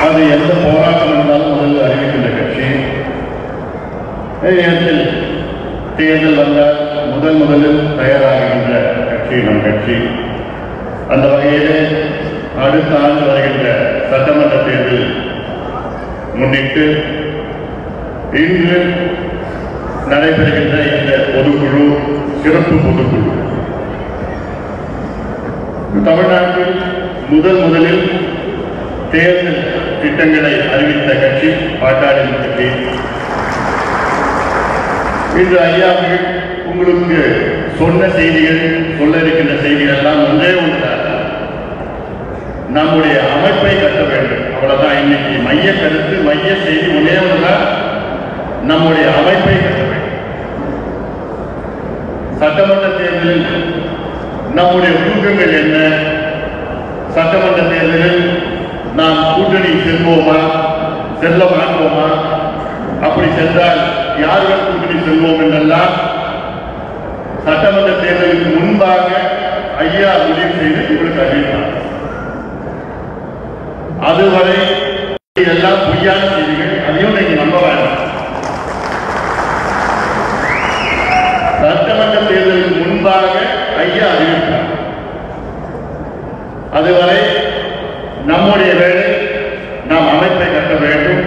அது எந்த போராட்டம் இருந்தாலும் முதலில் அறிவிக்கின்ற கட்சி. நேரத்தில் தேர்தல் வந்தால் முதலில் தயாராகின்ற கட்சி நம் கட்சி. அந்த வகையிலே அடுத்த ஆண்டு வருகின்ற சட்டமன்ற தேர்தல் முன்னிட்டு இன்று நடைபெறுகின்ற இந்த பொதுக்குழு சிறப்பு பொதுக்குழு தமிழ்நாட்டில் முதலில் தேர்தல் திட்டங்களை அறிவித்த கட்சி பாட்டாளி கட்சி. இன்று ஐயாவுக்கு உங்களுக்கு சொன்ன செய்திகள், சொல்ல இருக்கின்ற செய்திகள் எல்லாம் ஒன்றே ஒன்றுதான், நம்முடைய அமைப்பை கட்ட வேண்டும். அவ்வளவுதான். இன்னைக்கு மைய கருத்து, மைய செய்தி ஒன்றே ஒன்றுதான், நம்முடைய அமைப்பை கட்ட வேண்டும். சட்டமன்ற தேர்தலில் நம்முடைய ஊக்கங்கள் என்ன? சட்டமன்ற தேர்தலில் நாம் கூட்டணி செல்வோமா, செல்ல மாட்டோமா, அப்படி சென்றால் யாருடன் கூட்டணி செல்வோம் என்றெல்லாம் சட்டமன்ற தேர்தலுக்கு முன்பாக ஐயா முடிவு செய்து உங்களுக்கு அறிவித்தார். அதுவரை இதெல்லாம் பொய்யான செய்திகள், அதையும் நீங்க நம்ப வேண்டாம். சட்டமன்ற தேர்தலுக்கு முன்பாக ஐயா அறிவித்தார். அதுவரை நம்முடைய வேலை, நாம் அமைப்பை கட்ட வேண்டும்.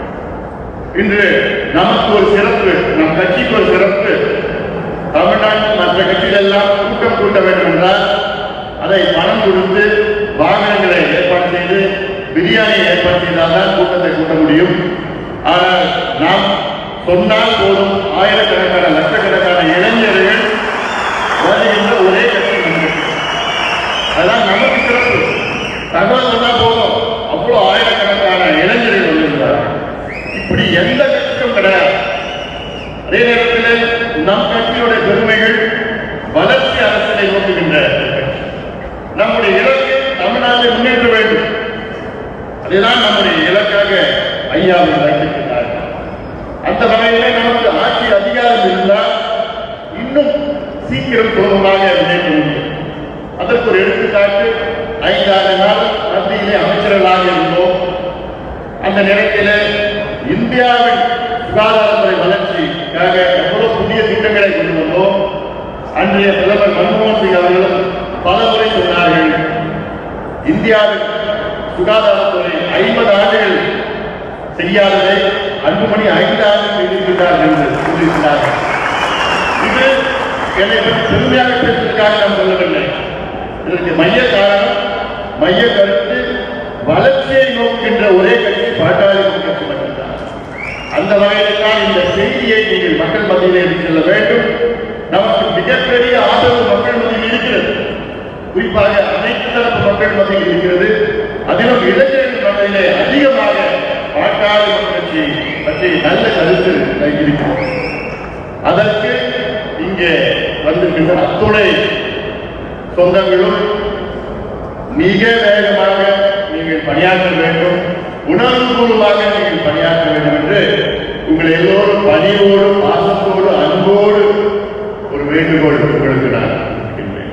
இன்று நமக்கு ஒரு சிறப்பு, நம் கட்சிக்கு ஒரு சிறப்பு. தமிழ்நாட்டில் மற்ற கட்சிகள் எல்லாம் கூட்டம் கூட்ட வேண்டும் என்றால் அதை பணம் கொடுத்து வாகனங்களை ஏற்பாடு செய்து பிரியாணி ஏற்பாடு செய்தால்தான் கூட்டத்தை கூட்ட முடியும். ஆனால் நாம் சொன்னால் போதும், ஆயிரக்கணக்கான லட்சக்கணக்கான இளைஞர்கள் வருகின்ற ஒரே கட்சி நமக்கு. அதான் நமக்கு சிறப்பு. தகவல் சொன்னால் போதும், அவ்வளோ ஆயிரக்கணக்கான இளைஞர்கள் வருகிறார்கள். இப்படி எந்த கட்சியும் கிடையாது. அதே நேரத்தில் நம் கட்சியுடைய பெருமைகள் வளர்ச்சி அரசியலை நோக்குகின்ற நம்முடைய இலக்கு தமிழ்நாட்டை முன்னேற்ற வேண்டும். அதுதான் நம்முடைய இலக்காக ஐயாவை வைத்திருக்கிறார்கள். அந்த வகையிலே நமக்கு ஆட்சி அதிகாரம் இருந்தால் இன்னும் சீக்கிரம் சுலபமாக முன்னேற்ற முடியும். அதற்கு ஒரு எடுத்துக்காட்டு, 5 நாள் மத்தியிலே அமைச்சர்களாக இருந்தோம். அந்த நேரத்தில் இந்தியாவின் சுகாதாரத்துறை வளர்ச்சிக்காக எவ்வளவு புதிய திட்டங்களை கொண்டு வந்தோம். அன்றைய பிரதமர் மன்மோகன் சிங் அவர்களும் பல முறை சொன்னார்கள், இந்தியாவின் சுகாதாரத்துறை 50 ஆண்டுகள் செய்யாததை அன்புமணி 5 ஆண்டுகள் செய்திருக்கிறார்கள் என்று கூறியிருக்கிறார்கள். இது என்னை பற்றி பெருமையாக பேசுவதற்காக நாம் சொல்லவில்லை. இதற்கு மைய காரணம், மைய கருத்து, வளர்ச்சியை நோக்குகின்ற ஒரே கட்சி பாட்டாளி கட்சி மட்டும்தான். அந்த வகையில்தான் இந்த செய்தியை நீங்கள் மக்கள் மத்தியிலே செல்ல வேண்டும். நமக்கு மிகப்பெரிய ஆதரவு மக்கள் மத்தியில் இருக்கிறது. குறிப்பாக அனைத்து தரப்பு மக்கள் மத்தியில் இருக்கிறது. அதிலும் இளைஞர்கள் மத்தியிலே அதிகமாக பாட்டாளி கட்சி பற்றி நல்ல கருத்து இருக்கிறது. அதற்கு இங்கே வந்திருக்கின்ற அத்துணை சொந்தங்களும் மிக வேகமாக நீங்கள் பணியாற்ற வேண்டும், உணர்வுபூர்வமாக நீங்கள் பணியாற்ற வேண்டும் என்று உங்கள் எல்லோரும் பணியோடு, பாசத்தோடு, அன்போடு ஒரு வேண்டுகோள் உங்களுக்கு நான் இருக்கின்றேன்.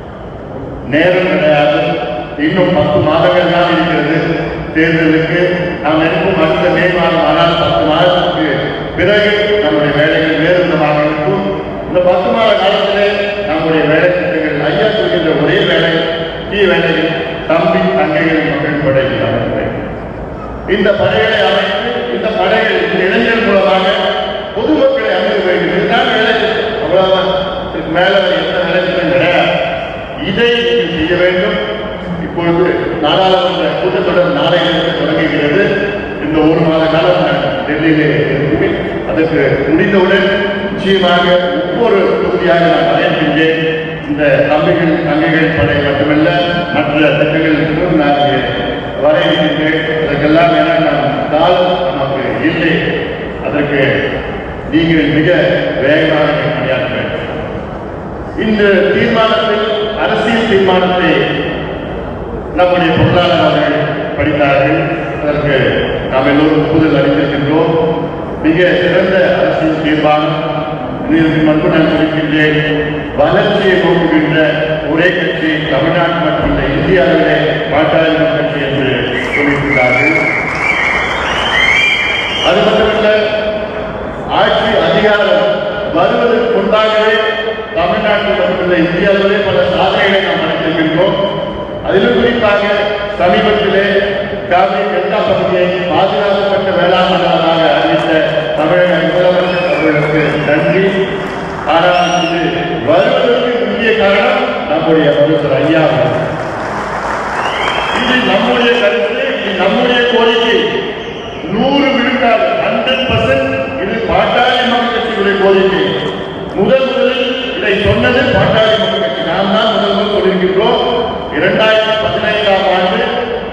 நேரம் கிடையாது, இன்னும் 10 மாதங்கள் தான் இருக்கிறது தேர்தலுக்கு. நாம் நினைக்கும் அடுத்த மே மாதம், ஆனால் 10 மாதத்துக்கு பிறகு நம்முடைய வேலைகள் வேறு விதமாக இருக்கும். இந்த 10 மாத காலத்திலே நம்முடைய வேலை திட்டங்கள் ஐயா சொல்கின்ற ஒரே வேலை, வேலைகள் தம்பி தங்கைகள் மக்கள் படைகள் அமைப்பு. இந்த படைகளை அமைத்து, இந்த படைகள் இந்த இளைஞர் மூலமாக பொதுமக்களை அமைக்க வேண்டும். இதுதான் வேலை திட்டம். அவ்வளவுதான். இதுக்கு மேல எந்த வேலை திட்டம் கிடையாது. இதை நீங்கள் செய்ய வேண்டும். இப்பொழுது நாடாளுமன்ற கூட்டத்தொடர் நாளையிலிருந்து தொடங்குகிறது. இந்த 1 மாத காலம் டெல்லியிலே அதற்கு முடிந்தவுடன் நிச்சயமாக ஒவ்வொரு தொகுதியாக நான் வரையறுக்கின்றேன். இந்த தம்பிகள் தங்கைகள் படை மட்டுமல்ல, மற்ற திட்டங்கள் நான் வரையறுக்கின்றேன். அதற்கெல்லாம் காலம் நமக்கு இல்லை. அதற்கு நீங்கள் மிக வேகமாக பணியாற்ற வேண்டும். இந்த தீர்மானத்தில், அரசியல் தீர்மானத்தை நம்முடைய பொருளாளர் அவர்கள் படித்தார்கள். அதற்கு நாம் எல்லோரும் ஒப்புதல் அளித்திருக்கின்றோம். மிக சிறந்த அரசியல் தீர்மானம். இதற்கு மட்டும் நான் சொல்கின்றேன், வளர்ச்சியை நோக்குகின்ற ஒரே கட்சி தமிழ்நாட்டு மட்டுமல்ல, இந்தியாவிலே பாட்டாளி கட்சி என்று சொல்லியிருக்கிறார்கள். அது மட்டுமல்ல, ஆட்சி அதிகாரம் வருவதற்கு முன்பாகவே தமிழ்நாட்டில் மட்டுமல்ல இந்தியாவிலே பல சாதனைகளை நாம் நடத்தியிருக்கின்றோம். அதிலும் குறிப்பாக சமீபத்திலே காவிரி டெல்டா பகுதியை பாதுகாக்கப்பட்ட வேளாண் மண்டலமாக அறிவித்த தமிழக முதலமைச்சர் அவர்களுக்கு நன்றி. ஆனால் இது வருவதற்கு முக்கிய காரணம் நம்முடைய முதல்வர் ஐயா. இது நம்முடைய கருத்து, இது நம்முடைய கோரிக்கை. 100 விழுக்காடு 100% இது பாட்டாளி மக்கள் கட்சியுடைய கோரிக்கை. முதலில் இதை சொன்னது பாட்டாளி மக்கள் கட்சி. நாம் தான் முதல்வர் சொல்லியிருக்கின்றோம். 2015ஆம் ஆண்டு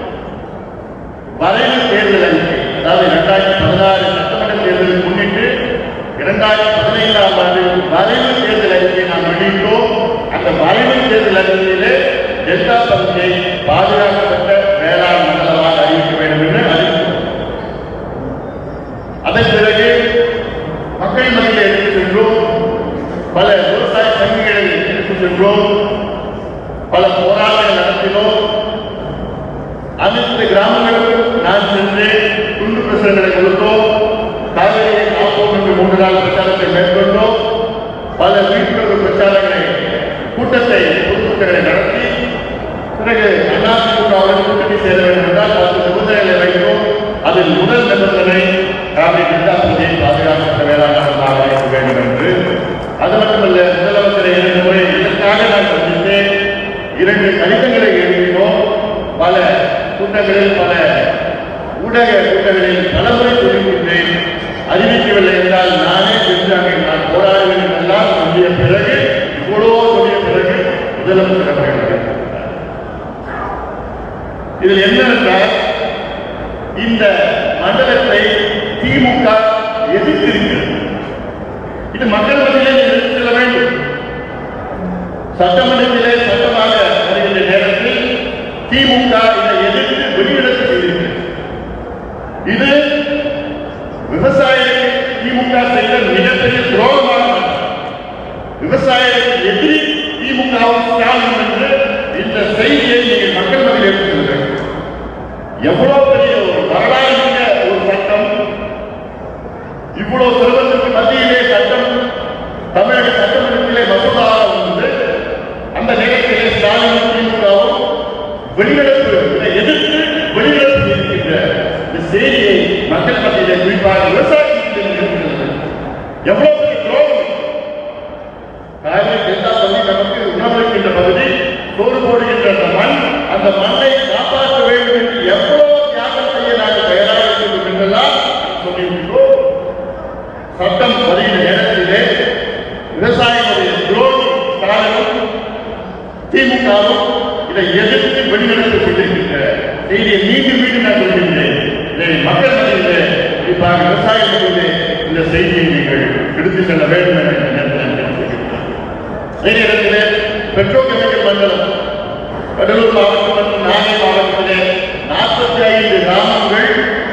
வரைவு தேர்தல் அறிக்கை, அதாவது 2016 சட்டமன்ற தேர்தலை முன்னிட்டு 2015ஆம் ஆண்டு வரைவு தேர்தல் அறிக்கையை நாம் வெளியிட்டோம். அந்த வரைவு தேர்தல் அறிக்கையிலே டெல்டா பகுதியை பாதுகாக்கப்பட்ட வேளாண் மண்டலமாக அறிவிக்க வேண்டும் என்று அறிவித்தோம். அதன் பிறகு மக்கள் மத்தியில் எடுத்து சென்றோம். பல விவசாய சங்கங்களை எடுத்து சென்றோம். பல போராட்டங்கள் நடத்தினோம். அனைத்து கிராமங்களுக்கும் நான் சென்று துண்டு பிரசுரங்களை கொடுத்தோம். காவிரியை காப்போம் என்று 3 நாள் பிரச்சாரத்தை மேற்கொண்டோம். பல விழிப்புணர்வு பிரச்சாரங்களை கூட்டத்தை பொதுக்கூட்டங்களை நடத்தி பிறகு அதிமுகவுடன் கூட்டணி சேர வேண்டும் என்றால் 10 நிபந்தனைகளை வைத்தோம். அதில் முதல் நிபந்தனை காவிரி டெல்டா பகுதியை பாதுகாக்கப்பட்ட வேளாண் மண்டலமாக இருக்க வேண்டும் என்று. அது மட்டுமல்ல, முதலமைச்சரை 2 முறை இதற்காக நான் சந்தித்தேன். 2 கடிதங்களை எழுதினோம். பல கூட்டங்களில், பல ஊடக கூட்டங்களில் பலமுறை சொல்லிவிட்டேன். அறிவிக்கவில்லை என்றால் நானே சென்று அங்கே நான் போராடுவேன் என்றெல்லாம் சொல்லிய பிறகு, இவ்வளவோ சொல்லிய பிறகு முதலமைச்சர் அவர்கள் இதில் என்னவென்றால், இந்த மண்டலத்தை திமுக எதிர்த்திருக்கிறது. இது மக்கள் மத்தியிலே எடுத்து செல்ல வேண்டும். சட்டமன்றத்திலே சட்டமாக வருகின்ற நேரத்தில் திமுக இதை எதிர்த்து வெளியிடத்து செய்திருக்கிறது. இது விவசாயிகளுக்கு திமுக செய்த மிகப்பெரிய துரோகமாக விவசாயிகளுக்கு எதிரி திமுகவும் ஸ்டாலின் என்று இந்த செய்தியை நீங்கள் மக்கள் மத்தியில் எடுத்து செல்ல வேண்டும். எவ்வளவு பெரிய ஒரு வரலாறு மிக்க ஒரு சட்டம், இவ்வளவு சிரமத்திற்கு மத்தியிலே சட்டம் தமிழக சட்டமன்றத்திலே மசோதாவாக வந்து அந்த நேரத்திலே ஸ்டாலின் திமுகவும் வெளிநடப்பு இதை எதிர்த்து வெளிநடப்பு செய்கின்ற இந்த செய்தியை மக்கள் மத்தியிலே குறிப்பாக விவசாயிகள் எவ்வளவு பெரிய துரோகம். காவிரி டெல்டா பகுதி நமக்கு உணவளிக்கின்ற பகுதி, சோறு போடுகின்ற அந்த மண், அந்த மண்ணை காப்பாற்ற வேண்டும் என்று எவ்வளவு தியாகம் செய்ய நாங்கள் தயாராக இருக்கிறோம் என்றெல்லாம் சொல்லியிருக்கிறோம். சட்டம் வருகின்ற நேரத்திலே விவசாயிகளுடைய துரோகி ஸ்டாலினும் திமுகவும் இதை எதிர்த்து வெளிநடப்பு செய்திருக்கின்ற செய்தியை மீண்டும் மீண்டும் நான் சொல்கின்றேன். இதை மக்கள் மத்தியிலே குறிப்பாக விவசாய மத்தியிலே இந்த செய்தியை நீங்கள் எடுத்து செல்ல வேண்டும் என்ற நேரத்தில் அதே நேரத்திலே பெட்ரோகெமிக்கல் மண்டலம் கடலூர் மாவட்டம் மற்றும் நாகை மாவட்டத்திலே 45 கிராமங்கள்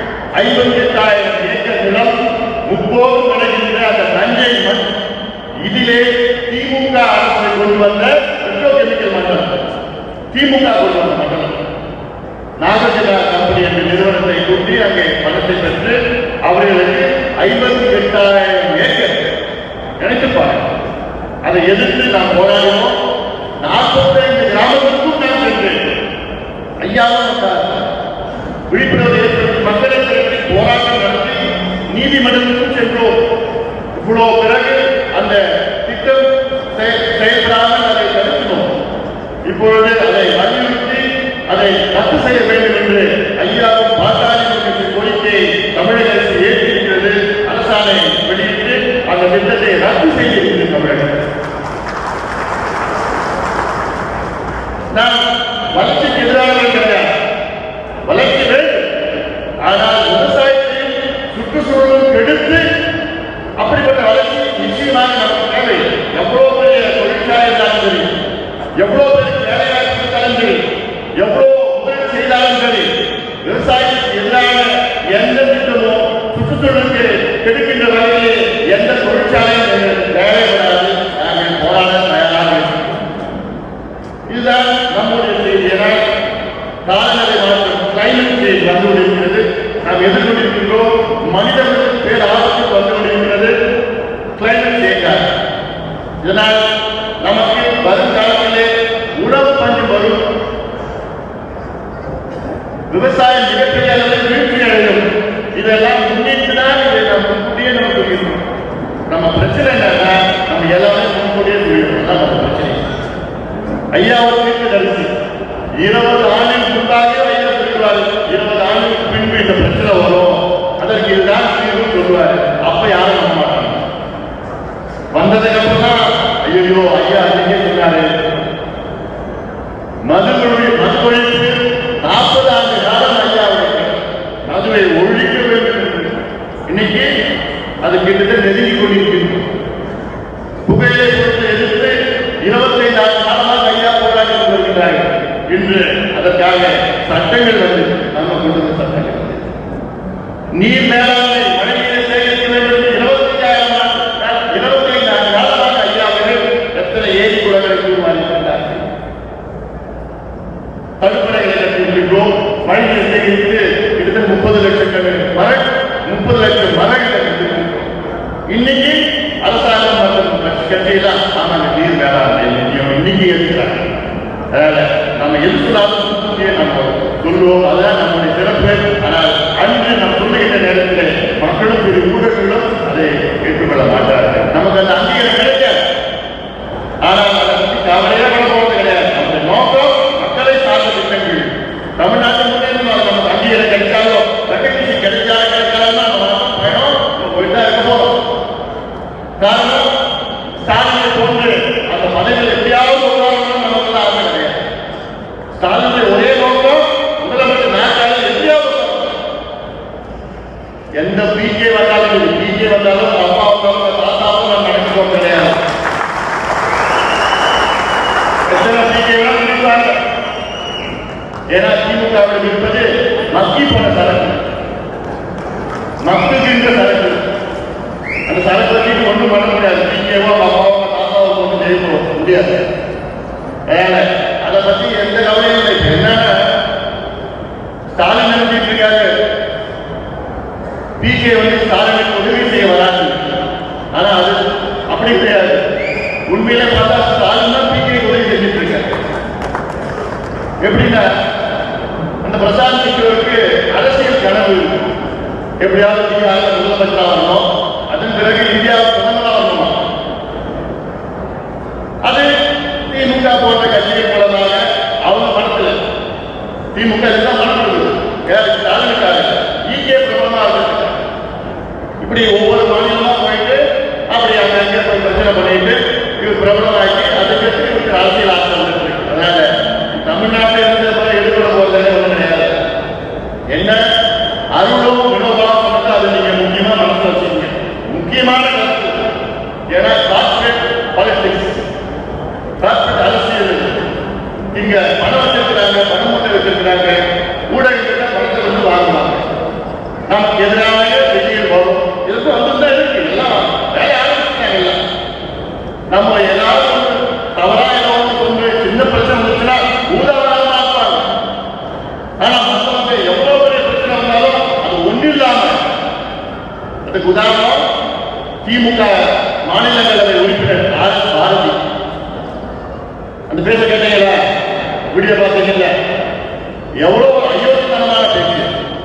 58,000 ஏக்கர் நிலம் முப்போதும் கிடைக்கின்ற அந்த தஞ்சை மண், இதிலே திமுக அரசு கொண்டு வந்த பெட்ரோகெமிக்கல் மண்டலம், திமுக கொண்டு வந்த மண்டலம். நாகார்ஜுனா கம்பெனி என்ற நிறுவனத்தை கூட்டி அங்கே பணத்தை பெற்று அவர்களுக்கு 58,000 ஏக்கர் நினைத்துப்பாங்க. அதை எதிர்த்து நாம் போராடினோம். 45 கிராமங்களுக்கும் நான் சென்றேன். ஐயாவும் விழிப்புணர்வு ஏற்படுத்தி மக்களை திரட்டி போராட்டம் நடத்தி நீதிமன்றத்துக்கும் சென்றோம். இவ்வளவு பிறகு அந்த திட்டம் செயல்படாமல் அதை தடுக்கணும். இப்பொழுது அதை வலியுறுத்தி அதை ரத்து செய்ய வேண்டும் என்று ஐயாவும் பாட்டாளி மக்கள் கோரிக்கையை தமிழக அரசு ஏற்றிருக்கிறது. அரசாணை வெளியிட்டு அந்த திட்டத்தை ரத்து செய்திருக்கிறது தமிழக அரசு. நாம் வளர்ச்சிக்கு எதிரானவர்கள் கிடையாது, வளர்ச்சி வேண்டும். ஆனால் விவசாயத்தையும் சுற்றுச்சூழலும் கெடுத்து அப்படிப்பட்ட வளர்ச்சி நிச்சயமாக நமக்கு தேவை. எவ்வளவு பெரிய தொழிற்சாலை இருந்தாலும் சரி, எவ்வளவு பெரிய வேலைவாய்ப்பு இருந்தாலும் சரி, எவ்வளவு முதலீடு செய்தாலும் சரி, விவசாயத்துக்கு எதிரான எந்த திட்டமோ சுற்றுச்சூழலுக்கு கெடுக்கின்ற வகையிலே எந்த தொழிற்சாலையும் தேவைப்படாது. நாங்கள் போராட தயாராக இருக்கிறோம். இதுதான் நம்முடைய செய்தி. காலநிலை மாற்றம், கிளைமேட் சேஞ்ச் வந்து கொண்டிருக்கிறது. நாம் எதிர்கொண்டிருக்கின்றோம். மனிதர்களுக்கு பேர் ஆபத்து வந்து கொண்டிருக்கிறது. Climate change. இதனால் நமக்கு வருங்காலத்திலே உணவு பஞ்சம் வரும். விவசாயம் மிகப்பெரிய அளவில் வீழ்ச்சி அடையும். இதெல்லாம் முன்னிட்டுதான் இதை நாம் முன்கூட்டியே நம்ம சொல்லிடுறோம். நம்ம பிரச்சனை என்னன்னா நம்ம எல்லாமே முன்கூட்டியே சொல்லிடுறோம். நம்ம பிரச்சனை ஐயாவுக்கு தரிசி 20 ஆண்டுக்கு முன்பாக ஐயா சொல்லுவாரு, 20 ஆண்டுக்கு பின்பு இந்த பிரச்சனை வரும், அதற்கு இதுதான் தீர்வு சொல்லுவாரு. அப்ப யாரும் நம்ப மாட்டாங்க. வந்ததுக்கு அப்புறம் தான் ஐயோ ஐயா அன்னைக்கே சொன்னாரு. மது ஒழிப்பு 40 ஆண்டு காலம் ஐயாவுடைய மதுவை ஒழிக்க வேண்டும். இன்னைக்கு அது கிட்டத்தட்ட நெருங்கி கொண்டிருக்கிறது. புகையிலை பொருட்களை எதிர்த்து 25 ஆண்டு காலமாக ஐயா போராடி வருகிறார்கள். இன்று அதற்காக சட்டங்கள் வந்து நம்ம கொண்டு வந்த சட்டங்கள் நீர் மேலாண்மை மழைநீரை சேகரிக்க வேண்டும். 25 ஆண்டு காலமாக ஐயா அவர்கள் எத்தனை ஏரி குளங்களை தூர்வாரிக்கிறார்கள். தடுப்பணைகளை கட்டியிருக்கிறோம். மழைநீரை சேகரித்து கிட்டத்தட்ட 30 லட்சம் மரங்களை கட்டியிருக்கிறோம். இன்னைக்கு அரசாங்கம் மற்றும் கட்சியெல்லாம் ஆமாங்க நீர் மேலாண்மை இன்னைக்கு இருக்கிறாங்க. அதனால நம்ம எதிர்த்தாலும் நம்ம சொல்லுவோம். அதுதான் நம்முடைய சிறப்பு. ஆனால் அன்று நம்ம சொல்லுகின்ற நேரத்தில் மக்களும் பெரிய ஊடகங்களும் அதை ஏற்றுக்கொள்ள மாட்டார்கள். நமக்கு அந்த அங்கீகாரம் கிடைக்காது. ஆனால் அதை பற்றி கவலையே பண்ண போவது கிடையாது. அந்த நோக்கம் மக்களை சார்ந்த திட்டங்கள். தமிழ்நாட்டு முன்னேற்றம் நமக்கு அங்கீகாரம் கிடைச்சாலும் ரெக்கக்னிஷன் கிடைச்சாலும் கிடைச்சாலும் நம்ம பயணம் நம்ம போயிட்டு தான் இருக்க போறோம். காரணம் ஸ்டாலினை போன்று அந்த பதவியில் எப்படியாவது உருவாக்கணும் நமக்கு தான் ஆசை கிடையாது. ஸ்டாலினுடைய ஒரே நோக்கம் முதலமைச்சர் நாட்டாளி எப்படியாவது எந்த பிகே வந்தாலும் அப்பா வந்தாலும் தாத்தாவும் நம்ம நினைச்சுக்கோ கிடையாது. எத்தனை பிகே வேணாலும். ஏன்னா திமுகவில் இருப்பது மக்கி போன சரக்கு, மக்குகின்ற சரக்கு. அந்த சரக்கு வச்சுட்டு ஒன்றும் பண்ண முடியாது. பிகேவோ அப்பாவோ தாத்தாவோ ஒன்றும் செய்ய முடியாது. அதனால அதை பத்தி எந்த கவலையும் இல்லை. என்னன்னா ஸ்டாலின் நினைச்சிட்டு இருக்காரு பிகே வந்து ஸ்டாலினுக்கு உதவி செய்ய வராது. ஆனா அது அப்படி கிடையாது. உண்மையிலே பார்த்தா ஸ்டாலின் தான் பிகே உதவி செஞ்சுட்டு இருக்காரு. எப்படின்னா அந்த பிரசாந்த் கிஷோருக்கு அரசியல் கனவு எப்படியாவது முதலமைச்சராக வரணும், அதன் பிறகு இந்தியாவுக்கு பிரதமராக வரணுமா. அது திமுக போன்ற கட்சிகள் மூலமாக அவங்க மனத்துல திமுக எல்லாம் மனப்படுது ஸ்டாலினுக்காக இங்கே பிரபலமாக இருக்காங்க. இப்படி ஒவ்வொரு மாநிலமா போயிட்டு அப்படி அங்க போய் பிரச்சனை பண்ணிட்டு இவர் பிரபலமாக்கி அதுக்கு இவருக்கு அரசியல் ஆட்சி வந்துட்டு இருக்கு. அதனால தமிழ்நாட்டில் இருந்து எடுக்கிற போது ஒன்றும் கிடையாது. என்ன அருளும் வினோபாவும் வந்து அதை நீங்க முக்கியமா மனசுல வச்சுக்கீங்க. முக்கியமான கருத்து. ஏன்னா கார்பரேட் பாலிடிக்ஸ், கார்பரேட் அரசியல். இங்க பணம் வச்சிருக்கிறாங்க, பணம் மூட்டை வச்சிருக்கிறாங்க, ஊடகங்கள் பணத்தை வந்து வாங்குவாங்க. நமக்கு எதிராக செய்திகள் வரும். இதுக்கு வந்துதான் இருக்கு. எல்லாம் வேலை ஆரம்பிச்சுட்டாங்க. எல்லாம் நம்ம ஏதாவது தவறா ஏதாவது கொண்டு சின்ன பிரச்சனை வந்துச்சுன்னா ஊதாவதாக மாற்றுவாங்க. ஆனா மற்றவங்க எவ்வளவு பெரிய பிரச்சனை வந்தாலும் அது ஒன்றும் இல்லாம. அதுக்கு உதாரணம் திமுக மாநிலங்களவை உறுப்பினர் பாரதி. அந்த பேச கேட்டீங்களா? வீடியோ பார்த்தீங்கல்ல? எவ்வளவு அயோக்கியத்தனமான பேச்சு.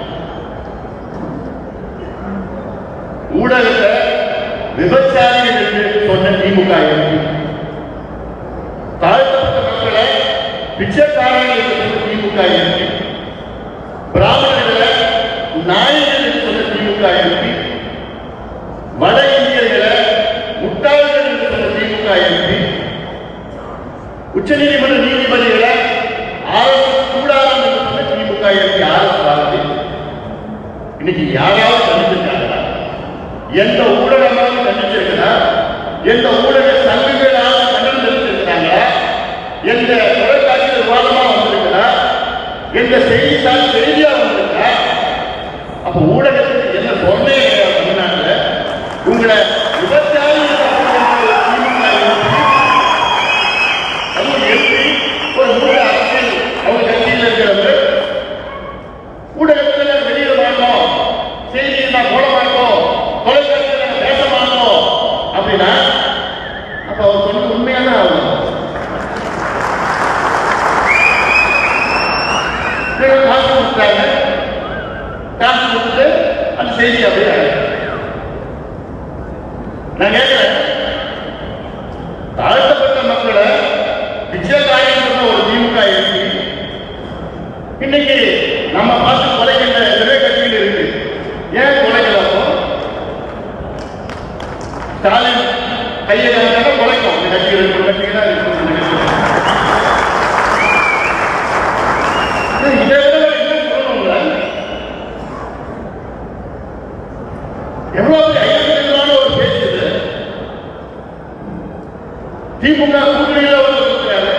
ஊடகத்தை விபச்சாரிகள் என்று சொன்ன திமுக எம்பி, தாழ்த்தப்பட்ட மக்களை பிச்சைக்காரர்கள் என்று சொன்ன திமுக எம்பி, பிராமணர்களை நாயகர்கள் என்று சொன்ன திமுக எம்பி, வட இந்தியர்களை முட்டாள்கள் என்று சொன்ன திமுக எம்பி, உச்ச நீதிமன்ற நீதிபதிகளை ஆர்எஸ்எஸ் கூடாரம் என்று சொன்ன திமுக எம்பி ஆர்எஸ் பாரதி. இன்னைக்கு யாராவது கண்டிச்சிருக்காங்களா? எந்த ஊடகமாக கண்டிச்சிருக்கிறா? எந்த ஊடக சங்கங்களாக கண்டனம் தெரிவிச்சிருக்கிறாங்களா? எந்த தொலைக்காட்சியில் விவாதமா வந்திருக்கிறா? எந்த செய்தித்தாள் செய்தியா வந்திருக்கா? அப்ப ஊடகத்துக்கு என்ன சொன்னே தமிழ்நாட்டில் உங்களை விபச்சாரி ஒரு ஊடக அரசியல் அவங்க கட்சியில் இருக்கிறவங்க ஊடகத்தில் வெளியிட மாட்டோம் கொடுத்துட்டாங்க. காசு கொடுத்துட்டு அந்த செய்தி அப்படியே நான் கேட்கிறேன், தாழ்த்தப்பட்ட மக்களை பிச்சைக்காரன் சொன்ன ஒரு திமுக இருக்கு, இன்னைக்கு நம்ம பார்த்து கொலைக்கின்ற நிறைய கட்சிகள் இருக்கு. ஏன் கொலைகளப்போ ஸ்டாலின் கையை கொலைக்கும் இந்த கட்சிகள் கட்சிகளா இருக்கு. இதை விட என்ன சொல்லணும்ல, எவ்வளவு ஐயத்திலான ஒரு பேச்சு இது. திமுக கூட்டணியில இருக்கிறாரு,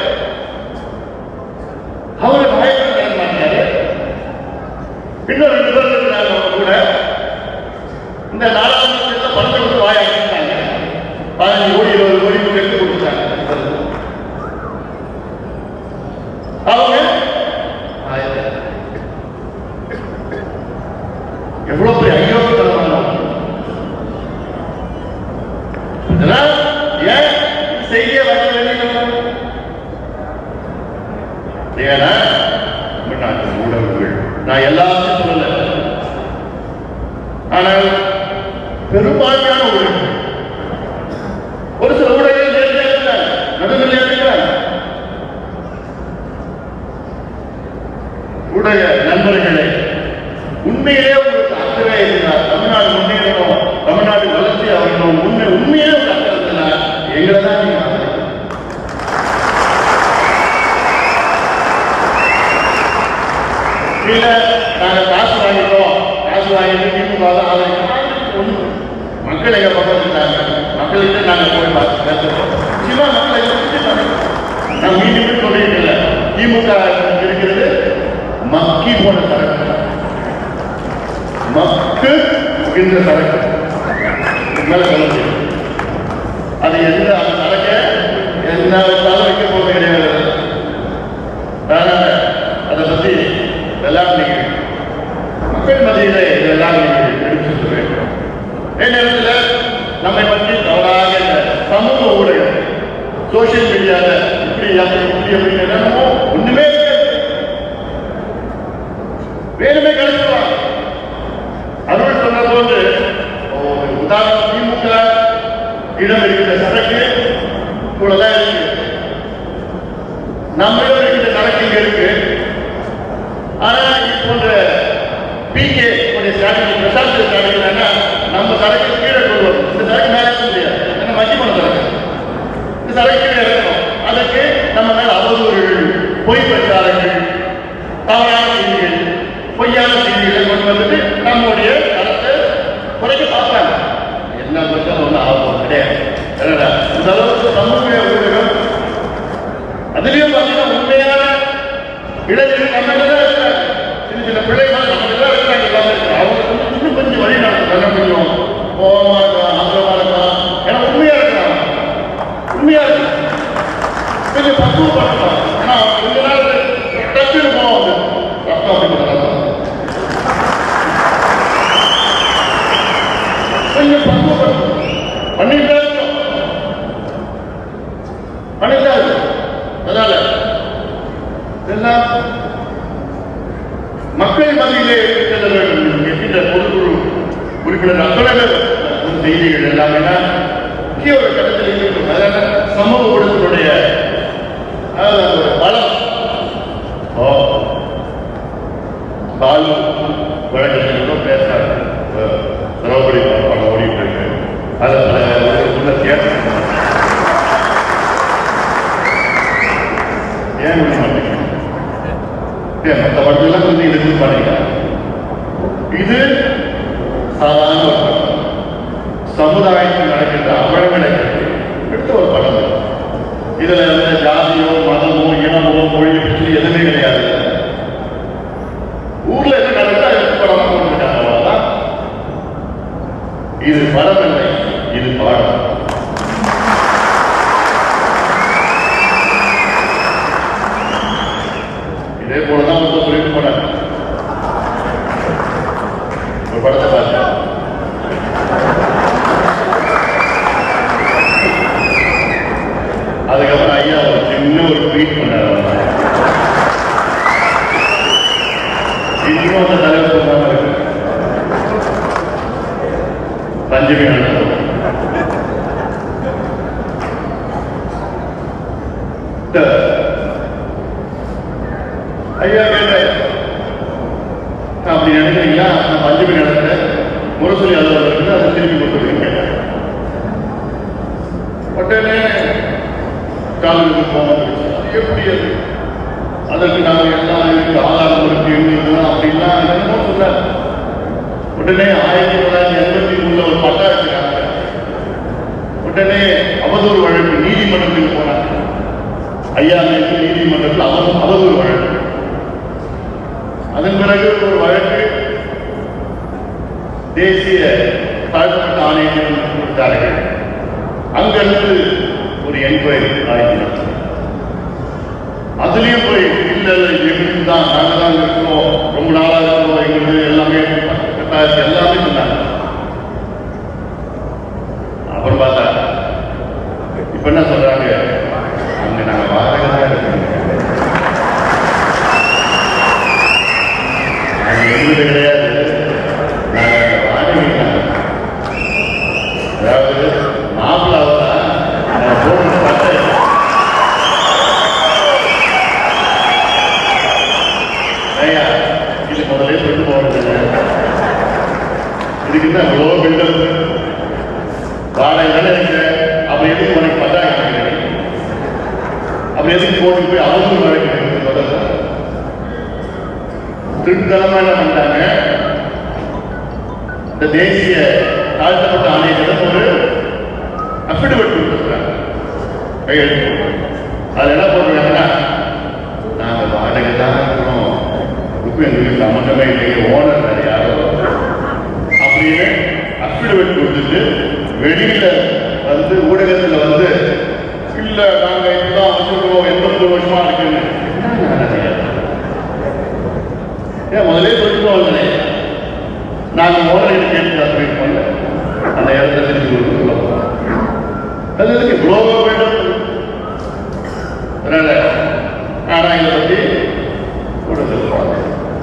அவரு பயப்பட மாட்டாரு. இன்னும் 2 பேர் இருக்கிறாங்க கூட. இந்த நாடாளுமன்றத்தில் பணத்தை கொடுத்து வாயாட்டாங்க, 15 கோடி 20 கோடி எடுத்து கொடுத்தாங்க. அவங்க எவ்வளவு பெரிய ஐயோக்கியத்தனமான இதெல்லாம் ஏன் செய்தியை வர வேண்டிய? ஏன்னா ஊடகங்கள், நான் எல்லாத்தையும் சொல்லல, ஆனால் பெரும்பான்மையான ஊடகங்கள், ஒரு சில ஊடகங்கள் நடுநிலையா இருக்கிறாங்க. ஊடக நண்பர்களே, உண்மையிலே உங்களுக்கு அக்கறை இருந்தால், தமிழ்நாடு முன்னேறணும், தமிழ்நாடு வளர்ச்சி ஆகணும், உண்மையிலே ஒரு அக்கறை இருந்தால் எங்களை தான் நீங்க நாங்க காசு வாங்கிட்டோம், காசு வாங்கிட்டு திமுக ஆதரிக்கணும். மக்கள் எங்க பக்கம் இருந்தாங்க, மக்கள்கிட்ட நாங்க போய் பார்த்து பேசுறோம். சிவா மக்களை நான் மீண்டும் சொல்லிட்டு இல்லை, திமுக இருக்கிறது மக்கி போன சரக்கு, மக்கு இந்த சரக்கு மேல சொல்ல முடியும். அது எந்த அந்த சரக்க எந்த வச்சாலும் வைக்க போவது கிடையாது. அதை பத்தி எல்லாம் நீங்க மக்கள் மத்தியில இதெல்லாம் நீங்க எடுத்து சொல்ல வேண்டும். அதே நேரத்தில் நம்மை பற்றி தவறாக சமூக ஊடகம் சோசியல் மீடியால இப்படி அப்படின்னு ஒண்ணுமே வேணுமே கழிச்சுவாங்க. அருள் சொன்ன போது உதாரணம் திமுக இடம் இருக்கிற சரக்கு இவ்வளவுதான் இருக்கு, நம்ம இருக்கிற சரக்கு இங்க இருக்கு. ஆனா போன்ற பிகே ஸ்ட்ராட்டஜி பிரசாந்த் ஸ்ட்ராட்டஜி நம்ம சரக்கு கீழே கொண்டு வரும். இந்த சரக்கு மேலே முடியாது, ஏன்னா மத்திய பண்ண சரக்கு, இந்த சரக்கு கீழே இறக்கணும். அதுக்கு நம்ம மேல அவதூறுகள், பொய் பிரச்சாரங்கள், தவறான செய்திகள், பொய்யான செய்திகளை கொண்டு வந்துட்டு நம்முடைய தரத்தை குறைக்க பார்ப்பாங்க. என்ன பிரச்சனை ஒன்றும் ஆகும் கிடையாது. இந்த அளவுக்கு சமூக ஊடகம் அதுலயும் பார்த்தீங்கன்னா உண்மையான இளைஞர்கள் நம்ம தான் இருக்கிறாங்க. சின்ன சின்ன பிள்ளைகள் நம்ம தான் இருக்கிறாங்க. எல்லாமே இருக்கிறாங்க. அவங்க இன்னும் கொஞ்சம் வழி நடத்த கொஞ்சம் கோபமா இருக்கலாம், ஆத்திரமா இருக்கலாம். ஏன்னா உண்மையா இருக்கிறாங்க, உண்மையா இருக்கு, கொஞ்சம் பக்குவப்படுத்தலாம். ஏன்னா கொஞ்ச நாள் டச்சுன்னு போவாங்க, ரத்தம் அப்படின்னு கொஞ்சம் பக்குவப்படுத்தணும். பண்ணிட்டா அதனால இதெல்லாம் மக்கள் மத்தியிலே செல்ல வேண்டும். என்கின்ற பொதுக்குழு உறுப்பினர் அத்தனை செய்திகள் எல்லாமே முக்கிய ஒரு கட்டத்தில் இருக்கும். அதனால சமூக ஊடகத்தினுடைய பலம் பாலு வழக்கத்தில் பேசுறாரு, திரௌபதி படம் ஓடிட்டு இருக்கு. அதை தேட்டர் ஏன் முடிய மாட்டேங்க, மற்ற படத்தெல்லாம் கொஞ்சம் எடுத்து பாருங்க. இது சாதாரண ஒரு படம், சமுதாயத்தில் நடக்கின்ற அவலங்களை எடுத்த ஒரு படம். இதுல வந்து ஜாதியோ மதமோ இனமோ மொழி பற்றி எதுவுமே கிடையாது. ஊர்ல என்ன நடந்தா எடுத்து படமா கொண்டிருக்காங்க, அவ்வளவுதான். இது படம் இல்லை, இது பாடம். இதே போலதான் ஒரு சொல்லிட்டு போனாங்க. ஒரு படத்தை பார்த்தேன், அதுக்கப்புறம் ஐயா ஒரு சின்ன ஒரு ட்வீட் பண்ணாரு. இன்னும் அந்த தலைவர் சொல்றாம இருக்கு பஞ்சமி நடந்தது. ஐயா கேட்ட அப்படி நினைக்கிறீங்களா? நான் பஞ்சமி நடந்த முரசொலி அலுவலகத்துக்கு அதை திருப்பி கொடுத்துருக்கீங்க. உடனே காலேஜுக்கு போனோம். எப்படி அது அதற்கு நாங்கள் எல்லாம் இருக்கு ஆதாரம் இருக்கு இருந்ததுலாம் அப்படின்னா என்னமோ சொன்னார். உடனே 1983 ஒரு பட்டா எடுத்துக்காங்க. உடனே அவதூறு வழக்கு நீதிமன்றத்துக்கு போனாங்க. ஐயா நீதிமன்றத்தில் அவதூறு வழக்கு. அதன் பிறகு ஒரு வழக்கு தேசிய தாழ்த்தப்பட்ட ஆணையத்திடம் கொடுத்தார்கள். அங்கிருந்து ஒரு என்கொயரி ஆகினார். அதுலயும் போய் இல்ல எங்களுக்கு தான் நாங்க தான் இருக்கோம், ரொம்ப நாளா இருக்கோம், எங்களுக்கு எல்லாமே எல்லாமே சொன்னாங்க. அப்புறம் பார்த்தா இப்ப என்ன சொல்றாங்க, அங்க நாங்க வாடகை தான் இருக்கோம், நாங்க எங்களுக்கு கிடையாது, நாங்க வாடகை தான். அதாவது மாப்பிள்ளாவதான் இது முதலே சொல்லிட்டு போறது. இதுக்கு என்ன அவ்வளோ பில்டப் வாடகை தானே இருக்கு. அப்படி எதுக்கு உனக்கு பட்டா கிடைக்கிறது? அப்படி எதுக்கு போட்டு போய் அவசரம் வழக்கு முதல்ல திருத்தனமா என்ன பண்ணிட்டாங்க, இந்த தேசிய தாழ்த்தப்பட்ட ஆணையத்திடம் ஒரு அஃபிடவிட் கொடுத்துருக்காங்க, கையெழுத்து. அது என்ன போட்டுருக்காங்கன்னா, நாங்க வாடகை தான் இருக்கணும், எங்களுக்கு சம்பந்தமே இல்லையே, ஓனர் வேற யாரோ அப்படின்னு அஃபிடவிட் கொடுத்துட்டு வெளியில வந்து ஊடகத்துல வந்து இல்ல நாங்க இப்பதான் வச்சிருக்கோம் 80 வருஷமா இருக்குன்னு. ஏன் முதலே சொல்லிட்டு நாங்க ஓனர்கிட்ட கேட்டு அப்டேட் பண்ணல, அந்த இடத்துல திருப்பி சொல்ல போறோம். அது எதுக்கு குளோபல் வேண்டும்? அதனால ஆனா இதை பத்தி ஊடகத்தில்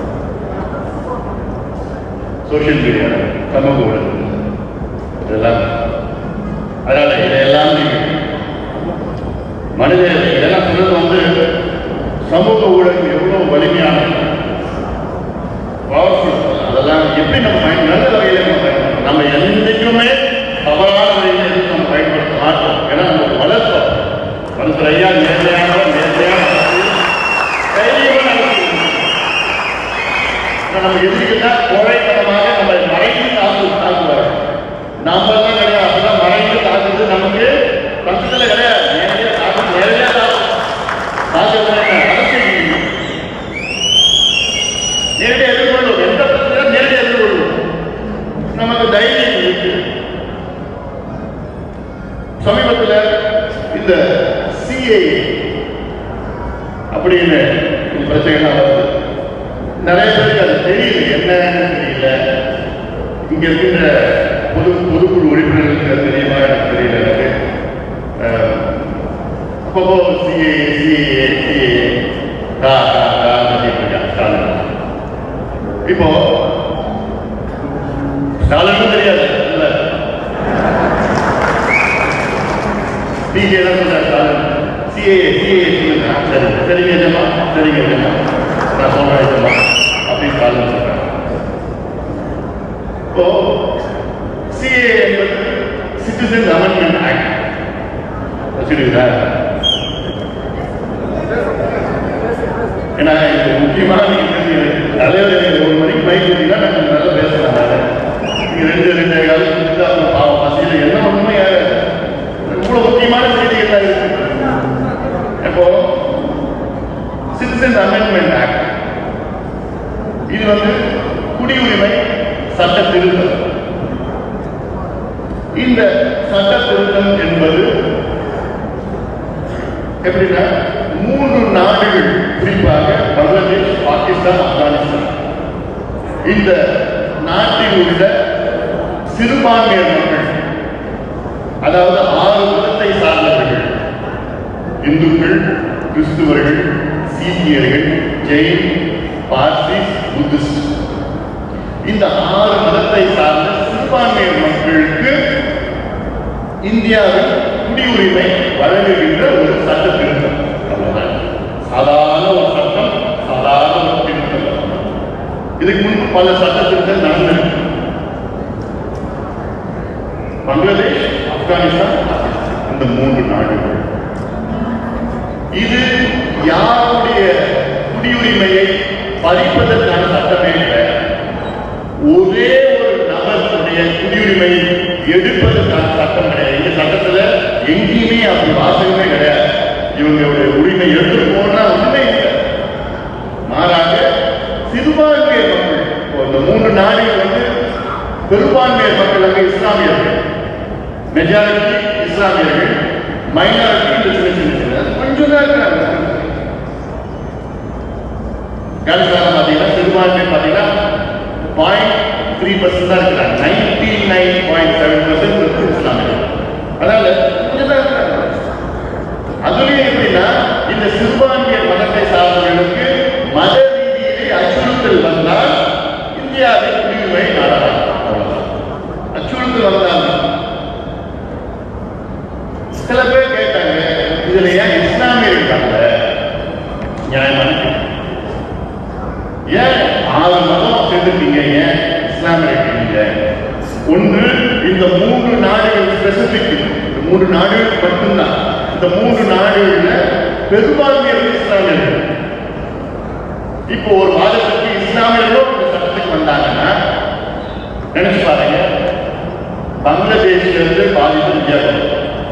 சோசியல் மீடியா சமூக ஊடகம் இதெல்லாம். அதனால இதையெல்லாம் மனித இதெல்லாம் சொல்றது வந்து சமூக ஊடகம் எவ்வளவு வலிமையானது, பவர்ஃபுல். அதெல்லாம் எப்படி நம்ம நல்ல வகையில நம்ம பயன்படுத்தணும். நம்ம என்றைக்குமே தவறான வகையில நம்ம பயன்படுத்த மாட்டோம். ஏன்னா நம்ம வளர்த்தோம் மனசுல ஐயா நேர்மையான நம்ம எதிர்க்கிட்டா கோழைத்தனமாக நம்ம மறைந்து தாக்குவார். நாம எல்லாம் கிடையாது, அப்பதான் மறைந்து தாக்குறது நமக்கு பக்கத்துல கிடையாது. நேரடியா தாக்கு, நேரடியா அரசியல் நேரடியாக எதிர்கொள்ளும். எந்த பிரச்சனை நேரடியாக எதிர்கொள்ளும். நமக்கு தைரியம் இருக்கு. சமீபத்தில் இந்த சிஏ அப்படின்னு பிரச்சனைலாம் வருது. நிறைய பேருக்கு அது தெரியல, என்னன்னு தெரியல. இங்க இருக்கின்ற பொதுக்குழு உறுப்பினர்களுக்கு அது தெரியுமா எனக்கு தெரியல. எனக்கு அப்பப்போ சிஏ இப்போ ஸ்டாலினும் தெரியாது, டிஜே தான் சொல்றாரு சிஏ சரிங்க ஜமா சரிங்க ஜமா நான் சொல்றேன் ஜமா அப்படின்னு ஸ்டாலின் சொல்றேன். இப்போ சிஏ என்பது சிட்டிசன் அமெண்ட்மெண்ட் ஆக்ட் வச்சுருக்கா. ஏன்னா இது முக்கியமான தலைவர் 1 மணிக்கு பைக் கொடுத்தீங்கன்னா நாங்கள் நல்லா பேசலாம். நீங்க 2 காலத்துக்கு அப்புறம் பாவம் பசியில் என்ன ஒண்ணுமே இவ்வளவு முக்கியமான செய்திகள் இருக்கு. இப்போ சிட்டிசன் அமெண்ட்மெண்ட் ஆக்ட் இது வந்து குடியுரிமை சட்ட திருத்தம். இந்த சட்ட திருத்தம் என்பது எப்படின்னா 3 நாடுகள், குறிப்பாக பங்களாதேஷ், பாகிஸ்தான், ஆப்கானிஸ்தான், இந்த நாட்டில் உள்ள சிறுபான்மையர் மக்கள், அதாவது 6 மதத்தை சார்ந்தவர்கள், இந்துக்கள், கிறிஸ்துவர்கள், சீக்கியர்கள், ஜெயின், பார்சிஸ், புத்திஸ்ட். இந்த 6 மதத்தை சார்ந்த சிறுபான்மையினர் மக்களுக்கு இந்தியாவில் குடியுரிமை வழங்குகின்ற ஒரு சட்ட திருத்தம். சாதாரண ஒரு சட்டம், சாதாரண ஒரு திருத்தம். இதுக்கு முன்பு பல சட்ட திருத்தம் நடந்திருக்கு. பங்களாதேஷ், ஆப்கானிஸ்தான், இந்த 3 நாடுகள். இது யாருடைய குடியுரிமையை பறிப்பதற்கான சட்டமே இல்லை. ஒரே ஒரு நபருடைய குடியுரிமையை எடுப்பதற்கான சட்டம் கிடையாது. இந்த சட்டத்துல எங்கேயுமே அப்படி வாசகமே கிடையாது. இவங்களுடைய உரிமை எடுத்து போனா ஒண்ணுமே இல்லை. மாறாக சிறுபான்மையர் மக்கள், இந்த 3 நாடுகள் பெரும்பான்மையர் மக்கள் அங்கே இஸ்லாமியர்கள், மெஜாரிட்டி இஸ்லாமியர்கள், மைனாரிட்டி சின்ன கொஞ்சம் தான் இருக்கிறாங்க. பாகிஸ்தான் பார்த்தீங்கன்னா சிறுபான்மையர் பார்த்தீங்கன்னா 0.3% தான் இருக்கிறாங்க. 99.7% இஸ்லாமியர்கள். அதனால கொஞ்சம் தான் இருக்கிறாங்க. அதுலயும் எப்படின்னா இந்த சிறுபான்மையர் மதத்தை சார்ந்தவர்களுக்கு மத ரீதியிலே அச்சுறுத்தல் வந்தால் இந்தியாவில் குடியுரிமை நாடலாம். அச்சுறுத்தல் வந்தாங்க. சில பேர் கேட்டாங்க, இதுல ஏன் இஸ்லாமியர் இருக்காங்க? நியாயமான ஏன் 6 மதம் சேர்ந்துட்டீங்க, ஏன் இஸ்லாமியர் இருக்கீங்க? ஒன்று, இந்த 3 நாடுகள் ஸ்பெசிபிக், இந்த 3 நாடுகள் மட்டும்தான். இந்த 3 நாடுகள்ல பெரும்பான்மையான இஸ்லாமியர்கள். இப்போ ஒரு மாதத்துக்கு இஸ்லாமியர்களும் இந்த சட்டத்துக்கு வந்தாங்கன்னா நினைச்சு பாருங்க, பங்களாதேஷ்ல இருந்து பாதிப்பு இந்தியா கொடுக்கும்,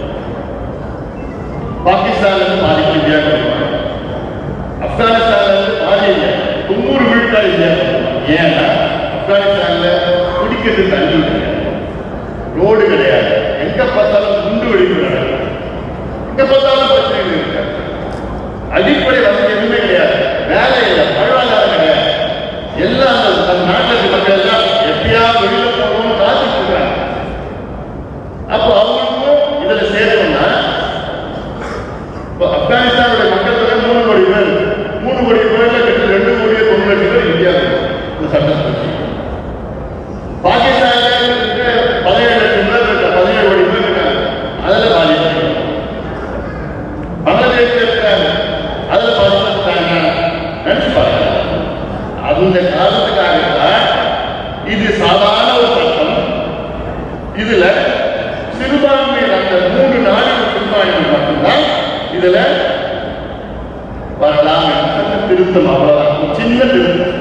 பாகிஸ்தான்ல இருந்து பாதிப்பு இந்தியா கொடுக்கும், ஆப்கானிஸ்தான்ல இருந்து பாதி இல்லை 90 விழுக்காடு இந்தியா கொடுக்கும். ஏன்னா ஆப்கானிஸ்தான்ல குடிக்கிறது தண்ணி கிடையாது, ரோடு கிடையாது, எங்க பார்த்தாலும் குண்டு வெடிப்பு நடக்கும், எங்க பார்த்தாலும் பிரச்சனைகள் இருக்காது, அடிப்படை வசதி எதுவுமே கிடையாது, வேலை இல்லை, வாழ்வாதாரம் கிடையாது. எல்லாம் அந்த நாட்டுக்கு மக்கள் எல்லாம் எப்படியாவது வெளியில போகணும்னு காத்துட்டு இருக்காங்க. அப்போ அவங்களுக்கும் இதுல சேர்க்கணும்னா ஆப்கானிஸ்தானுடைய மக்கள் தொகை 3 கோடி பேர், 3 கோடி பேர்ல கிட்ட 2 கோடியே 9 லட்சம் பேர் இந்தியாவில் இந்த சட்டம். பாகிஸ்தான்ல 17 லட்சம் பேர் இருக்க, 17 கோடி பேர் இருக்காங்க, அதுல பாதிப்பு. பங்களாதேஷ்ல இருக்காங்க, அதுல பாதிப்பாங்க. நினைச்சு பாருங்க, அந்த காரணத்துக்காகத்தான் இது சாதாரண ஒரு சட்டம். இதுல சிறுபான்மையர் அந்த 3 நாடுகள் சிறுபான்மையர் மட்டும்தான் இதுல வரலாம். திருத்தம் அவ்வளவுதான், சின்ன திருத்தம்.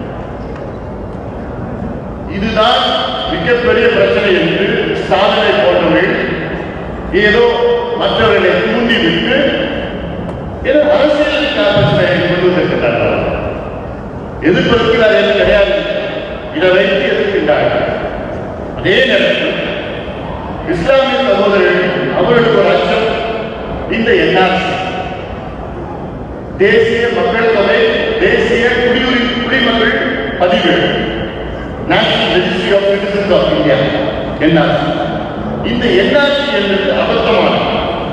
இதுதான் மிகப்பெரிய பிரச்சனை என்று சாதனை போன்றவர்கள் ஏதோ மற்றவர்களை தூண்டிவிட்டு ஏதோ அரசியலுக்கான பிரச்சனையை கொண்டு வந்திருக்கிறார்கள். எதிர்ப்பதற்கிறார் என்று கிடையாது, இதை வைத்து எதிர்க்கின்றார்கள். அதே நேரத்தில் இஸ்லாமிய சகோதரர்கள் அவர்களுக்கு ஒரு அச்சம், இந்த என்ஆர்சி தேசிய மக்கள் தொகை, தேசிய குடிமக்கள் பதிவு, national registry of citizens of India, NRC. இந்த என்ஆர்சி என்பது ஆபத்து,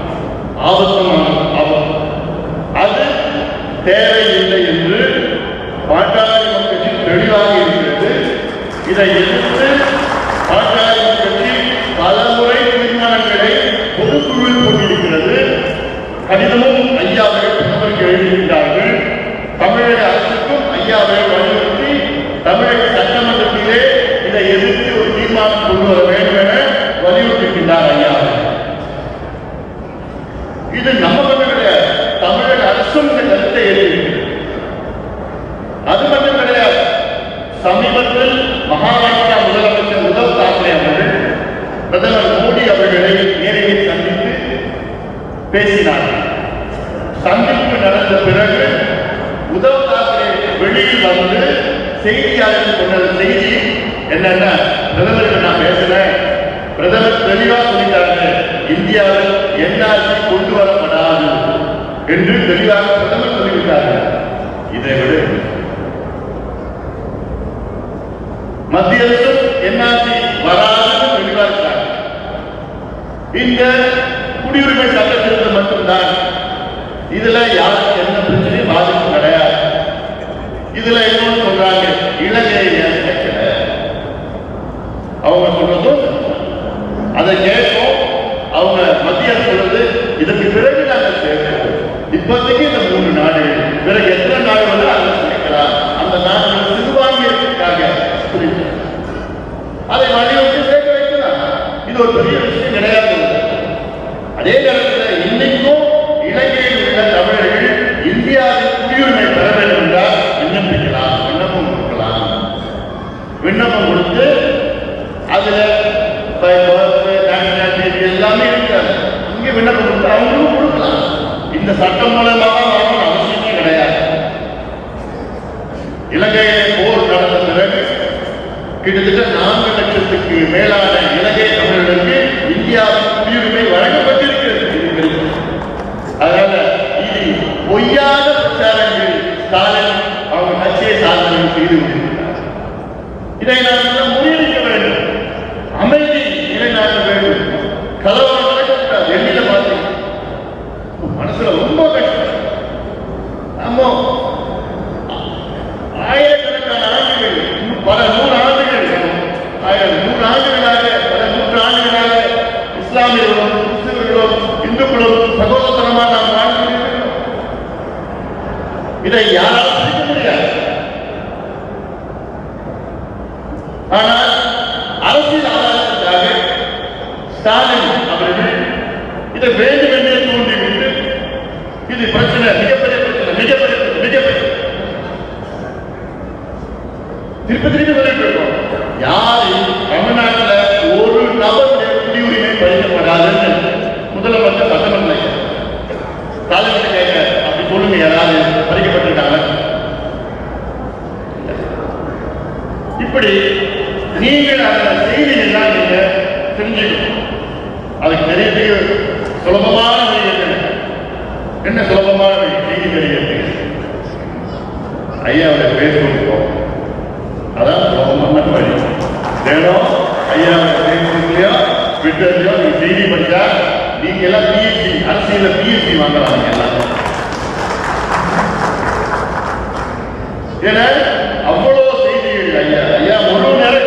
அது தேவையில்லை என்று பாட்டாளி கட்சி தெளிவாக இருக்கிறது. இதை எதிர்த்து பாட்டாளி கட்சி பலமுறை தீர்மானங்களை பொதுக்குழுவில் போட்டிருக்கிறது. கடிதமும் ஐயாவர்கள் பிரதமருக்கு எழுதியிருக்கிறார்கள். தமிழக அரசுக்கும் ஐயாவர்கள் வலியுறுத்தி தமிழக சட்டமன்றத்திலே இதை எதிர்த்து ஒரு தீர்மானம் கொண்டு வர வேண்டும் என வலியுறுத்திருக்கின்றார் ஐயாவர்கள். இது நம்ம மட்டும் கிடையாது, தமிழக அரசும் இந்த கருத்தை எழுதியிருக்கிறது. அது மட்டும் கிடையாது, சமீபத்தில் மகாராஷ்டிரா முதலமைச்சர் உத்தவ் தாக்கரே அவர்கள் பிரதமர் மோடி அவர்களை நேரில் சந்தித்து பேசினார்கள். சந்திப்பு நடந்த பிறகு உத்தவ் தாக்கரே வெளியில் வந்து செய்தியாளர்கள் சொன்ன செய்தி என்னன்னா, பிரதமருக்கு நான் பேசுறேன், பிரதமர் தெளிவாக சொல்லிட்டாங்க, இந்தியாவில் என்ஆர்சி கொண்டு வரப்படாது என்று தெளிவாக பிரதமர் சொல்லிவிட்டார்கள். இதை விட மத்திய அரசு என்ஆர்சி வராது தெளிவாக இந்த குடியுரிமை சட்ட திருத்தம் மட்டும்தான். இதுல யாருக்கு என்ன பிரச்சனையும் பாதிப்பு கிடையாது. இதுல இணைக்கணும்னு சொல்றாங்க. இலங்கையை இணைக்கல. அவங்க சொல்றதும் அதை கேட்போம். அவங்க மத்திய சொல்றது இதற்கு பிறகு நாங்கள் சேர்க்கிறோம். இப்போதைக்கு இந்த 3 நாடுகள், பிறகு எத்தனை நாடு வந்து அதை சேர்க்கலாம். அந்த நாடுகள் சிறுபான்மையினருக்காக அதை வலியுறுத்தி சேர்க்க வைக்கலாம். இது ஒரு பெரிய விஷயம் கிடையாது. அதே நேரத்தில் இன்னைக்கும் இலங்கையில் உள்ள தமிழர்கள் இந்தியாவின் குடியுரிமை பெற வேண்டும் என்றால் விண்ணப்பிக்கலாம், விண்ணப்பம் கொடுக்கலாம். விண்ணப்பம் கொடுத்து அதுல எல்லாமே இருக்காது. இங்கே விண்ணப்பம் கொடுத்து அவங்களும் கொடுக்கலாம். இந்த சட்டம் மூலமாக வரணும் அவசியமே கிடையாது. இலங்கையிலே போர் நடந்த பிறகு கிட்டத்தட்ட 4 லட்சத்துக்கு மேலான இலங்கை தமிழர்களுக்கு இந்தியாவின் குடியுரிமை வழங்கப்பட்டிருக்கிறது. அதனால இது பொய்யான பிரச்சாரங்கள் ஸ்டாலின் அவங்க கட்சியை சாதனை செய்து கொண்டிருக்கிறார். இதை நாம் முறியடிக்க வேண்டும். அமைதி நிலைநாட்ட வேண்டும். கலவரம் நடக்கக்கூடாது. வெளியில பார்த்தீங்க மனசுல ரொம்ப கஷ்டம். நம்ம ஆயிரக்கணக்கான ஆண்டுகள், பல 100 ஆண்டுகள், 100 ஆண்டுகளாக, பல 100 ஆண்டுகளாக இஸ்லாமியர்களும் கிறிஸ்தவர்களும் இந்துக்களும் சகோதரத்தனமாக நாம் வாழ்ந்து இருக்கிறோம். இதை யாராலும் பிடிக்க முடியாது. ஆனால் அரசியல் ஆதாரத்திற்காக ஸ்டாலின் அவர்கள் இதை வேண்டும் என்றே தூண்டிவிட்டு இது பிரச்சனை, மிகப்பெரிய பிரச்சனை, மிகப்பெரிய மிகப்பெரிய திருப்பி திருப்பி சொல்லிட்டு இருக்கோம். யாரு தமிழ்நாட்டில் ஒரு நபருடைய குடியுரிமை பறிக்கப்படாதுன்னு முதலமைச்சர் சட்டமன்ற ஸ்டாலின் கேட்க அப்படி சொல்லுங்க. யாராவது பறிக்கப்பட்டிருக்காங்க? இப்படி நீங்கள் அந்த செய்திகள்லாம் நீங்க தெரிஞ்சுக்கணும். அதுக்கு தெரியறதுக்கு சுலபமான வழி என்ன? சுலபமான வழி செய்தி தெரிகிறது. ஐயாவோட பேஸ்புக், அதான் சுலபமான வழி. தினம் ஐயாவோட பேஸ்புக்லயோ ட்விட்டர்லயோ நீங்க செய்தி படிச்சா நீங்க எல்லாம் பிஎஸ்சி, அரசியல பிஎஸ்சி வாங்கலாம். நீங்க எல்லாம் ஏன்னா அவ்வளவு செய்திகள். ஐயா ஐயா ஒரு நேரத்தில்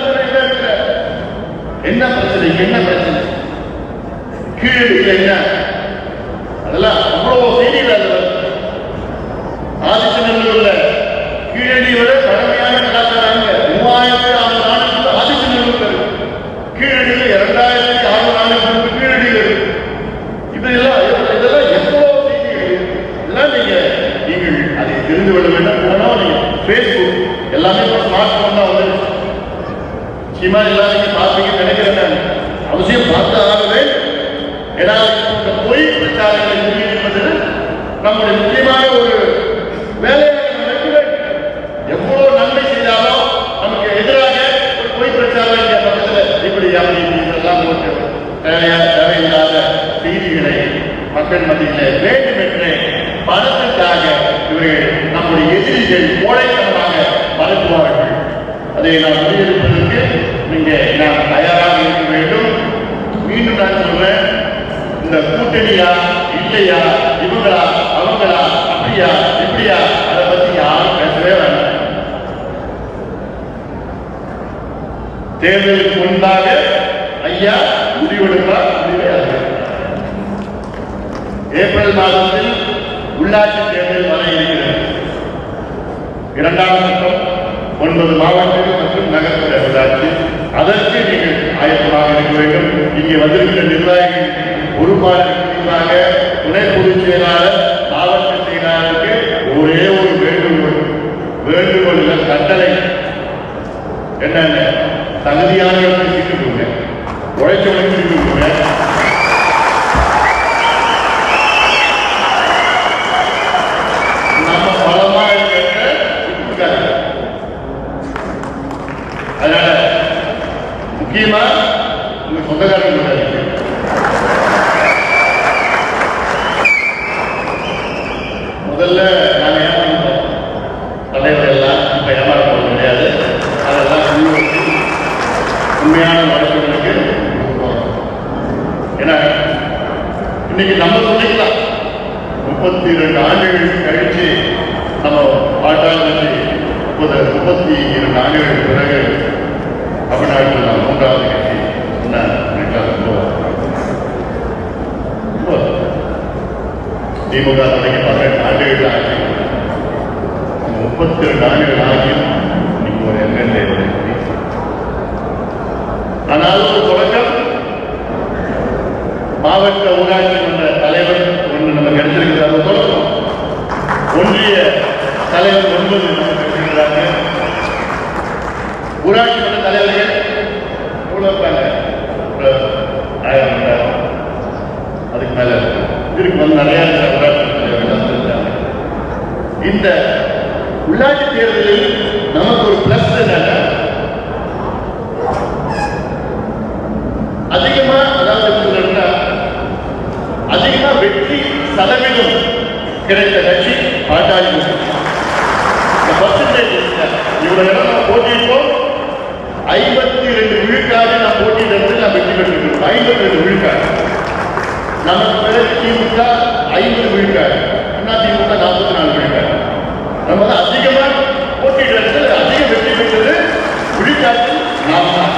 என்ன பிரச்சனை, என்ன பிரச்சனை, கீழே என்ன, அதெல்லாம் அவ்வளவு செய்திகள். ஆதிச்சநல்லூர்ல கீழடி விட பழமையான கலாச்சாரம் 3600 ஆண்டுகள் ஆதிச்சநல்லூர்ல இருக்கு. கீழடியில் 2600 ஆண்டுகளுக்கு கீழடியில் இருக்கு. இதெல்லாம் எவ்வளவு செய்திகள். இதெல்லாம் நீங்கள் அதை தெரிந்து கொள்ள வேண்டும். போனால் நீங்க பேஸ்புக் எல்லாமே ஸ்மார்ட் போன் தான் வந்துருச்சு. நிச்சயமா எல்லாம் நீங்க பார்ப்பீங்க நினைக்கிறேன். அவசியம் பார்த்து ஆகவே. ஏன்னா இந்த பொய் பிரச்சாரங்களை முறியடிப்பது நம்முடைய முக்கியமான ஒரு வேலையை வைக்க வேண்டும். எவ்வளவு நன்மை செய்தாலும் நமக்கு எதிராக ஒரு பொய் பிரச்சாரம் பக்கத்தில் இப்படி அப்படி இதெல்லாம் போட்டு தேவையில்லாத செய்திகளை மக்கள் மத்தியில் வேண்டும் என்று பணத்திற்காக இவர்கள் நம்முடைய எதிரிகள் கோழைத்தனமாக பரப்புவார்கள். அதை நாம் முறியடிப்பதற்கு நீங்க நாம் தயாராக இருக்க வேண்டும். மீண்டும் நான் சொல்றேன், இந்த கூட்டணியா இல்லையா, இவங்களா அவங்களா, அப்படியா இப்படியா, அதை பத்தி யாரும் பேசவே வேண்டாம். தேர்தலுக்கு முன்பாக ஐயா முடிவெடுப்பார். ஏப்ரல் மாதத்தில் உள்ளாட்சி தேர்தல் வர இருக்கிறது. 2ஆம் கட்டம் 9 மாவட்டங்கள் மற்றும் நகர்ப்புற உள்ளாட்சி. அதற்கு நீங்கள் ஆயத்தமாக இருக்க வேண்டும். இங்கே வந்திருக்கிற நிர்வாகிகள் பொறுப்பாளர்களுக்காக துணை பொதுச் செயலாளர், மாவட்ட செயலாளருக்கு ஒரே ஒரு வேண்டுகோள் இல்லை, கட்டளை என்னென்ன தகுதியானவர்கள் சீட்டு கொடுங்க, உழைச்சவர்களுக்கு சீட்டு கொடுங்க. நம்ம பலமா இருக்கிற அதனால முக்கியமா உங்க சொந்தக்காரங்க முதல்ல நாங்க ஏமாற்றோம். தலைவர் எல்லாம் இப்ப ஏமாற போக முடியாது. அதெல்லாம் உண்மையான வழக்குகளுக்கு. ஏன்னா இன்னைக்கு நம்ம சொல்லிக்கலாம், 32 ஆண்டுகள் கழிச்சு நம்ம பாட்டாளி 32 ஆண்டுகளுக்கு பிறகு தமிழ்நாட்டில் நான் 3வது கட்சி திமுக தொடங்கி 18 ஆண்டுகள் ஆகி 32 ஆண்டுகள் ஆகியும் இன்னைக்கு ஒரு எம்எல்ஏ. ஆனால் ஒரு தொடக்கம் மாவட்ட ஊராட்சி மன்ற தலைவர் ஒன்று நம்ம கிடைச்சிருக்கிறார். ஒரு தொடக்கம் ஒன்றிய தலைவர் 9 நம்ம கிடைச்சிருக்கிறாங்க. ஊராட்சி மன்ற தலைவர்கள் எவ்வளவு அதுக்கு மேல இதுக்கு வந்து நிறைய ஊராட்சி தலைவர்கள். இந்த உள்ளாட்சி தேர்தலில் நமக்கு ஒரு பிளஸ் என்னன்னா அதிகமா, அதாவது அதிகமா வெற்றி சதவீதம் கிடைத்த கட்சி பாட்டாளி பர்சன்டேஜ். இவ்வளவு இடம் நான் போட்டிட்டோம், 52 விழுக்காடு நான் போட்டியிட்டு நான் வெற்றி பெற்றிருக்கோம். 52 விழுக்காடு. நமக்கு பிறகு திமுக 50 விழுக்காடு, அதிமுக 44 விழுக்காடு. நம்ம தான் அதிகமா போட்டியிட்டு அதிக வெற்றி பெற்றது விழுக்காட்டில் நாம் தான்.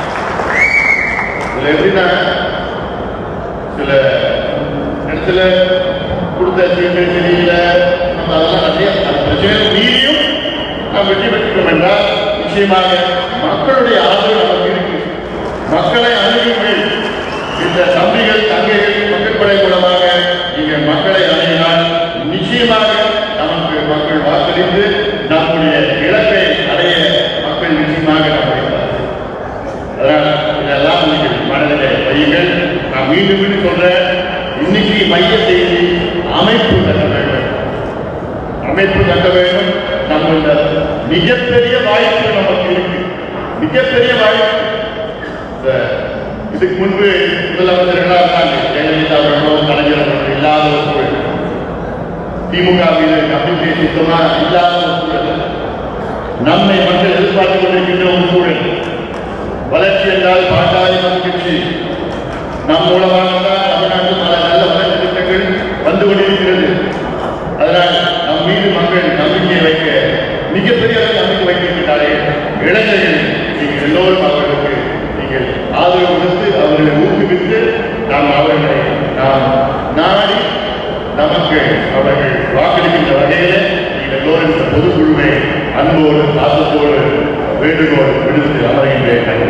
இதுல எப்படின்னா சில இடத்துல கொடுத்த சீட்டு தெரியல, நம்ம அதெல்லாம் நிறைய பிரச்சனை மீறியும் நாம் வெற்றி பெற்றுட்டோம் என்றால் நிச்சயமாக மக்களுடைய ஆதரவு நமக்கு இருக்கு. மக்களை அணுகுங்கள். இந்த தம்பிகள் தங்கைகள் மக்கள் படை மூலமாக நீங்கள் மக்களை அணுகினால் நிச்சயமாக நமக்கு மக்கள் வாக்களித்து நம்முடைய இலக்கை அடைய மக்கள் நிச்சயமாக நம்புகிறார்கள். அதனால் இதெல்லாம் நீங்கள் மனதிலே வையுங்கள். நான் மீண்டும் மீண்டும் சொல்றேன், இன்னைக்கு மைய செய்தி அமைப்பு கட்ட வேண்டும். அமைப்பு கட்ட வேண்டும். நம்ம மிகப்பெரிய வாய்ப்பு நமக்கு இருக்கு, மிகப்பெரிய வாய்ப்பு. இதுக்கு முன்பு முதலமைச்சர்களாக இருந்தாங்க, ஜெயலலிதா அவர்களோ கலைஞர் அவர்கள் இல்லாத ஒரு சூழல், திமுக மீது நம்பிக்கை சுத்தமா இல்லாத ஒரு சூழல், நம்மை மக்கள் எதிர்பார்த்துக் கொண்டிருக்கின்ற ஒரு சூழல். வளர்ச்சி என்றால் பாட்டாளி கட்சி நம் மூலமாக தான் தமிழ்நாட்டில் பல நல்ல வளர்ச்சி திட்டங்கள் வந்து கொண்டிருக்கிறது. அதனால் நம் மீது மக்கள் நம்பிக்கை வைக்க, மிகப்பெரிய நம்பிக்கை வைக்கின்றார்கள். இளைஞர்கள் நீங்கள் எல்லோரும் அவர்களுக்கு நீங்கள் ஆதரவு கொடுத்து அவர்களை ஊக்குவித்து அவர்களை நாம் நாடி நமக்கு அவர்கள் வாக்களிக்கின்ற வகையில் நீங்கள் எல்லோரும் இந்த பொதுக்குழுவை அன்போடு பாசத்தோடு வேண்டுகோள் விடுத்து அமர்கின்றேன்.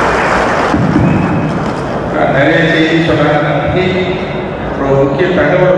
நிறைய செய்தி சொன்னாங்க. ஒரு முக்கிய தகவல்